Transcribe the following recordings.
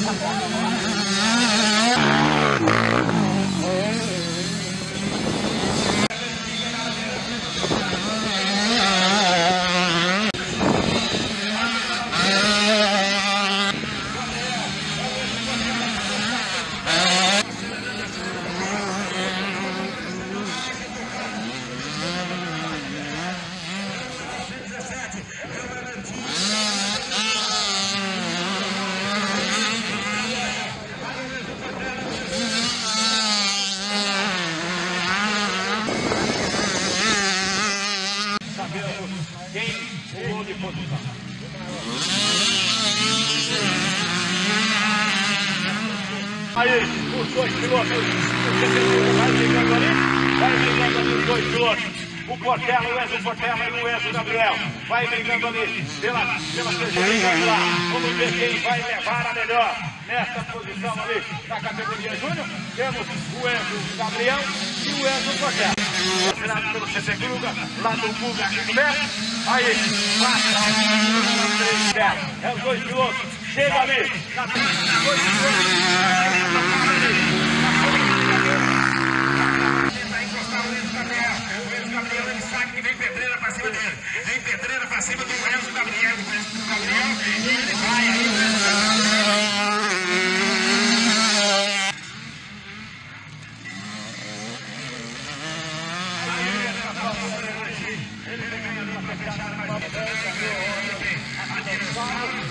Quem mudou de posição? Aí, os dois pilotos, vai brigando ali os dois pilotos. O Portela, o Enzo Portela e o Enzo Gabriel. Vai brigando ali pela terceira lá. Vamos ver quem vai levar a melhor nesta posição ali na categoria Júnior. Temos o Enzo Gabriel e o Enzo Portela. Assinado pelo CT Guga, lá do Guga e do Beto. Aí, passa o 3 dela. É os dois pilotos. Chega ali. Na dois Gabriel, ele sabe que vem pedreira pra cima dele. Vem pedreira pra cima do Enzo Gabriel. E ele vai aí, o Enzo Gabriel. Ele vem ganhando pra fechar mais a direção.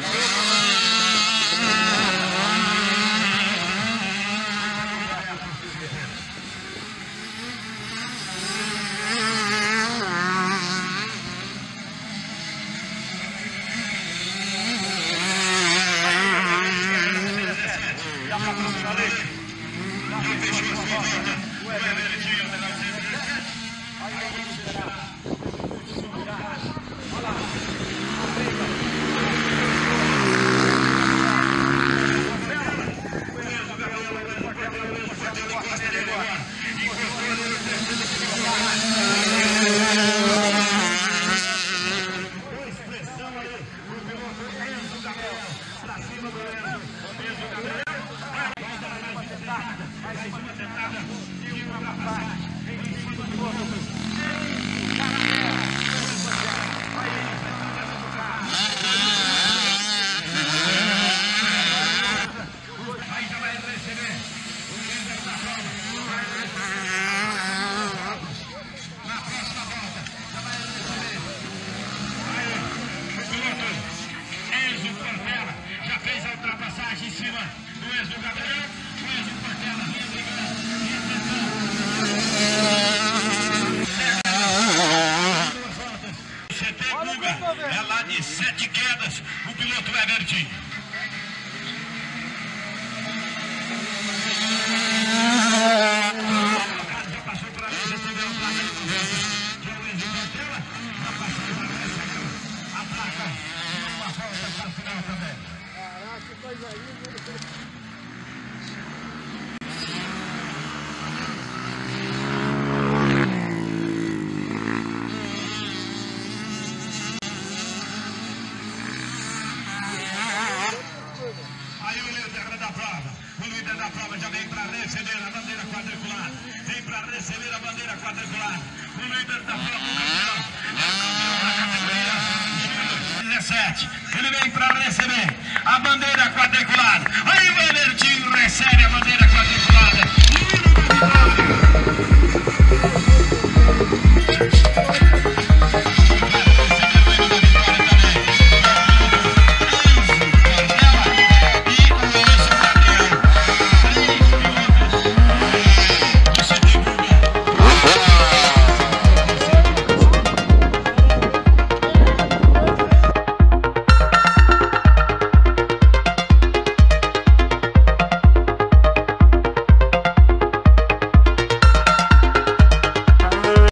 Em cima do Enzo Gabriel, o Enzo Portela vinha brigando. CT Guga é lá de 7 quedas, o piloto Everton. Já passou por ali, recebeu a placa de o Enzo Portela, já passou por ali, recebeu a placa de uma volta para a final também. Caraca, que coisa aí, Aí o líder da prova, já vem para receber a bandeira quadriculada. Vem para receber a bandeira quadriculada. O líder da prova, o campeão, é o campeão da categoria 17. Ele vem para receber a bandeira quadriculada. Aí o Evertinho recebe a bandeira quadriculada.